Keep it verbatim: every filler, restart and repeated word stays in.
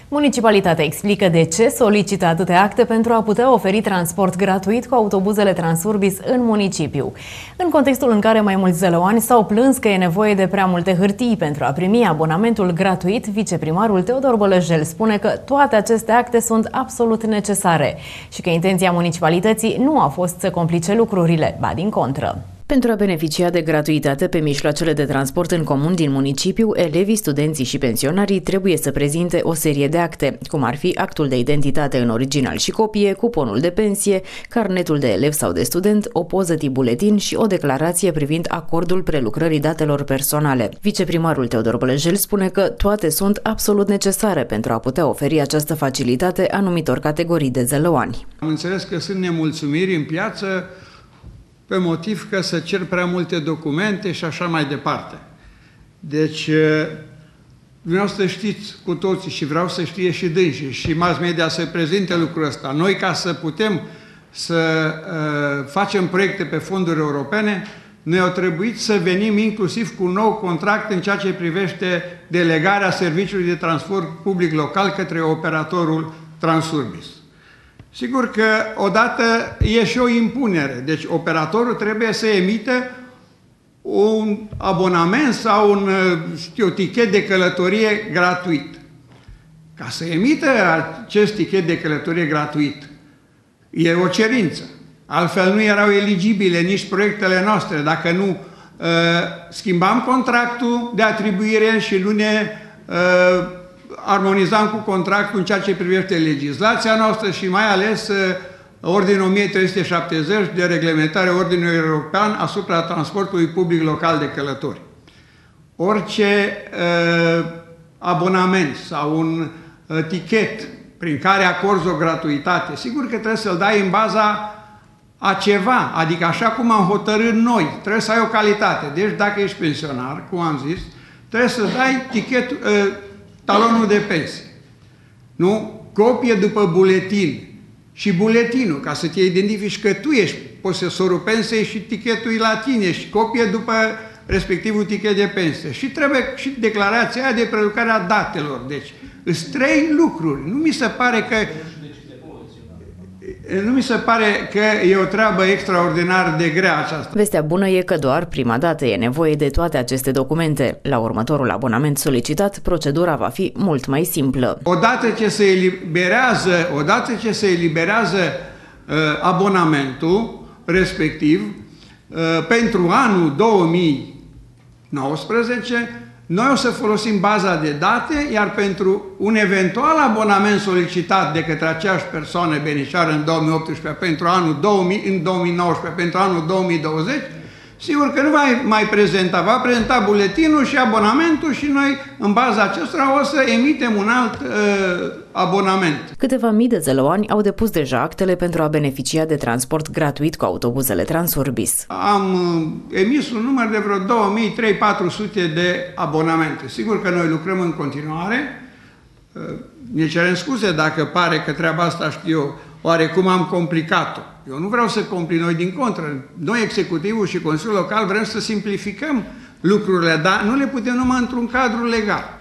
Municipalitatea explică de ce solicită atâtea acte pentru a putea oferi transport gratuit cu autobuzele Transurbis în municipiu. În contextul în care mai mulți zălăoani s-au plâns că e nevoie de prea multe hârtii pentru a primi abonamentul gratuit, viceprimarul Teodor Bălăjel spune că toate aceste acte sunt absolut necesare și că intenția municipalității nu a fost să complice lucrurile, ba din contră. Pentru a beneficia de gratuitate pe mijloacele de transport în comun din municipiu, elevii, studenții și pensionarii trebuie să prezinte o serie de acte, cum ar fi actul de identitate în original și copie, cuponul de pensie, carnetul de elev sau de student, o poză tip buletin și o declarație privind acordul prelucrării datelor personale. Viceprimarul Teodor Bălăjel spune că toate sunt absolut necesare pentru a putea oferi această facilitate anumitor categorii de zălăoani. Am înțeles că sunt nemulțumiri în piață pe motiv că se cer prea multe documente și așa mai departe. Deci, dumneavoastră știți cu toții și vreau să știe și dânsii și mass media să prezinte lucrul ăsta. Noi, ca să putem să uh, facem proiecte pe fonduri europene, noi au trebuit să venim inclusiv cu un nou contract în ceea ce privește delegarea serviciului de transport public local către operatorul Transurbis. Sigur că odată e și o impunere, deci operatorul trebuie să emită un abonament sau un, știu, tichet de călătorie gratuit. Ca să emită acest tichet de călătorie gratuit, e o cerință. Altfel nu erau eligibile nici proiectele noastre, dacă nu uh, schimbam contractul de atribuire și nu ne uh, armonizam cu contractul în ceea ce privește legislația noastră și mai ales uh, Ordinul o mie trei sute șaptezeci de reglementare Ordinului European asupra transportului public local de călători. Orice uh, abonament sau un uh, tichet prin care acorzi o gratuitate, sigur că trebuie să-l dai în baza a ceva, adică așa cum am hotărât noi, trebuie să ai o calitate. Deci dacă ești pensionar, cum am zis, trebuie să dai tichet, uh, talonul de pensie. Nu? Copie după buletin și buletinul, ca să te identifici că tu ești posesorul pensiei și tichetul e la tine și copie după respectivul tichet de pensie. Și trebuie și declarația aia de prelucrare a datelor. Deci, sunt trei lucruri. Nu mi se pare că Nu mi se pare că e o treabă extraordinar de grea aceasta. Vestea bună e că doar prima dată e nevoie de toate aceste documente. La următorul abonament solicitat, procedura va fi mult mai simplă. Odată ce se eliberează, odată ce se eliberează uh, abonamentul respectiv, uh, pentru anul două mii nouăsprezece, noi o să folosim baza de date, iar pentru un eventual abonament solicitat de către aceeași persoană beneficiară în două mii optsprezece pentru anul două mii, în două mii nouăsprezece pentru anul două mii douăzeci, sigur că nu va mai prezenta, va prezenta buletinul și abonamentul și noi, în baza acestora, o să emitem un alt uh, abonament. Câteva mii de zălăoani au depus deja actele pentru a beneficia de transport gratuit cu autobuzele Transurbis. Am uh, emis un număr de vreo două mii trei sute patru sute de abonamente. Sigur că noi lucrăm în continuare. Uh, ne cerem scuze dacă pare că treaba asta, știu eu, oarecum am complicat-o. Eu nu vreau să complic, noi din contră. Noi, executivul și Consiliul Local, vrem să simplificăm lucrurile, dar nu le putem numai într-un cadru legal.